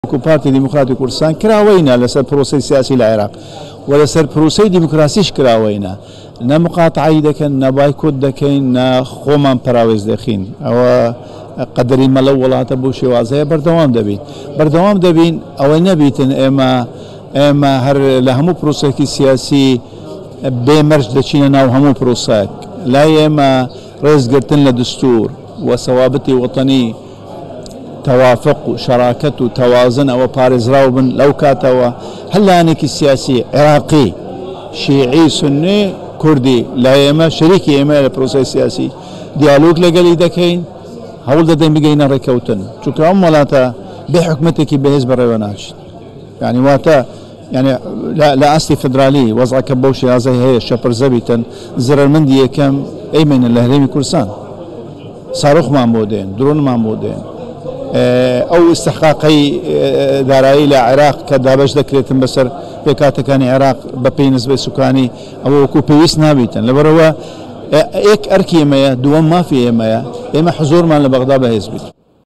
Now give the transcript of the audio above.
پارتی دموکراتی کوردستان کراوەینە لەسەر پرۆسەی سیاسی لە عێراق و لەسەر پرۆسەی دیموکراسیش کراوەینە، نە مقاتعی دەکەن، نە بایکۆت دەکەین، نە خۆمان پراوێز دەخین. ئەوە قەدەری مەلە وڵاتە بۆ شێوازەیە بەردەوام دەبین ئەوە نەبیتن ئێمە هەر لە هەموو پرۆسێکی سیاسی بێمەرج دەچینە ناو هەموو پرۆسەک. لای ئێمە ڕێزگرتن لە دستور و سەوابەتی وەتەنی توافق و شراکت و توازن ئەوە پارێزراو بن لەو کاتەوە هەر لایەنێکی سیاسی عێراقی شیعی سونی کوردی لای ئێمە شەریکی ئێمە لە پرۆسەی سیاسی دیالۆگ لەگەڵی دەکەین، هەوڵ دەدەین بگەینە ڕێکەوتن، چونکە ئەم وڵاتە بێ حکومەتێکی بەهێز بەڕێوە ناچێت. یعنی واتە لە ئاستی فدرالی وەزعەکە بەو شێوازەی هەیە شەپرزە بیتن زرەرمەندی یەکەم ئەیمێنە لە هەرێمی کوردستان، ساڕۆخمان بۆ دێن، درۆنمان بۆ دێن، ئەو استحقاقی دارایی لە عێراق کە دابەش دەکرێتن بەسەر پێکاتەکانی عێراق بەپێی نسبەی سوکانی ئەوە وەکو پێویست نابیتن. لەبەرەوە یەک ئەرکی ئێمەیە، دووەم مافی ئێمەیە، ئێمە حزۆرمان لە بەغدا بەهێز بیت.